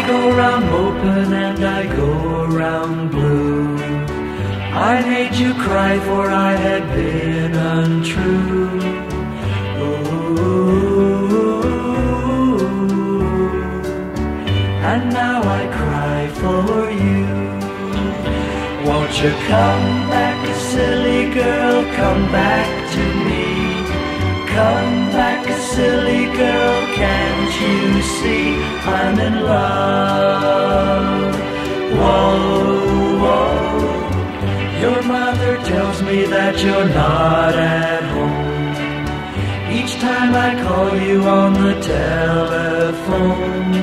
I go round moping and I go round blue. I made you cry for I had been untrue. Ooh. And now I cry for you. Won't you come back, silly girl, come back to me. Come back, silly girl, can't you see I'm in love? Whoa, whoa. Your mother tells me that you're not at home. Each time I call you on the telephone.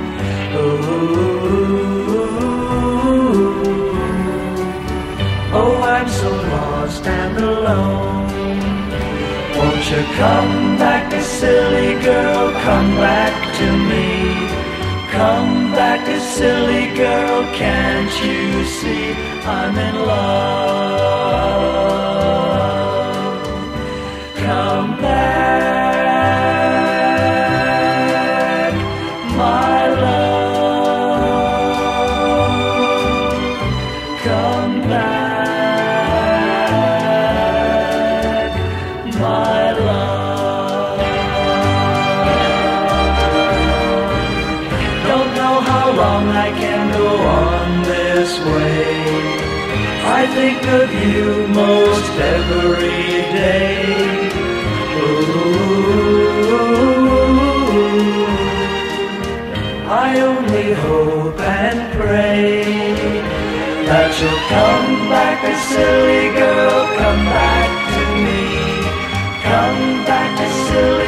Oh, I'm so lost and alone. Won't you come back, silly girl, come back to me. Come back, silly girl, can't you see I'm in love? Come back, my love. Come back, my love. Don't know how long I can go on this way. I think of you most every day. Ooh, I only hope and pray that you'll come back, a silly girl, come back to me. Come back, a silly